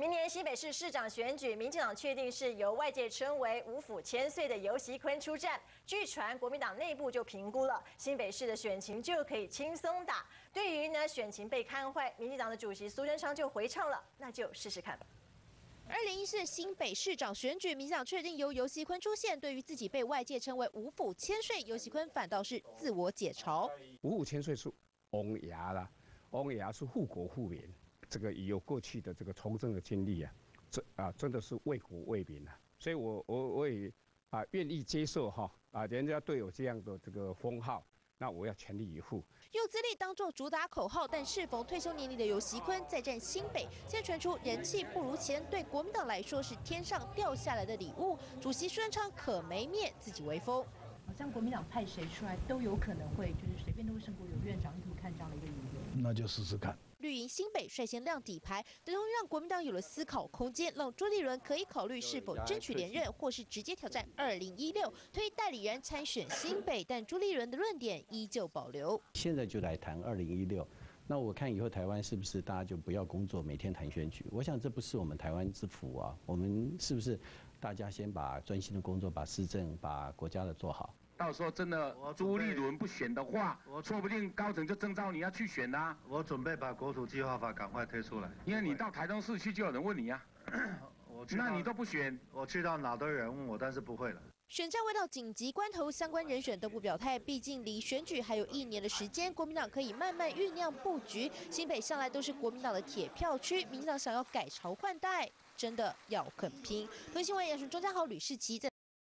明年新北市市长选举，民进党确定是由外界称为五府千岁的游锡堃出战。据传国民党内部就评估了新北市的选情就可以轻松打。对于呢选情被看坏，民进党的主席苏贞昌就回唱了，那就试试看吧。 2014新北市长选举，民进党确定由游锡堃出现。对于自己被外界称为五府千岁，游锡堃反倒是自我解嘲。 五府千岁是王爷啦，王爷是护国护民。 这个有过去的这个从政的经历啊，真的是为国为民啊，所以我也愿意接受人家对我这样的这个封号，那我要全力以赴。 用资历当作主打口号，但适逢退休年龄的游锡堃再战新北，现在传出人气不如前，对国民党来说是天上掉下来的礼物。主席苏贞昌可没灭自己威风。 好像国民党派谁出来都有可能会，就是随便都会胜过有院长意图看这样的一个理由。 那就试试看。 绿营新北率先亮底牌，等同于让国民党有了思考空间，让朱立伦可以考虑是否争取连任，或是直接挑战2016推代理人参选新北。但朱立伦的论点依旧保留。 现在就来谈2016。 那我看以后台湾是不是大家就不要工作，每天谈选举？我想这不是我们台湾之福啊！我们是不是大家先把专心的工作、把施政、把国家的做好？ 到时候真的朱立伦不选的话，说不定高层就征召你要去选啦。 我准备把国土计划法赶快推出来， 因为你到台东市去就有人问你啊，那你都不选， 我去到哪都有人问我，但是不会了。 选战未到紧急关头，相关人选都不表态，毕竟离选举还有1年的时间，国民党可以慢慢酝酿布局。新北向来都是国民党的铁票区，民进党想要改朝换代，真的要很拼。新闻：杨纯、钟嘉豪、吕世奇在。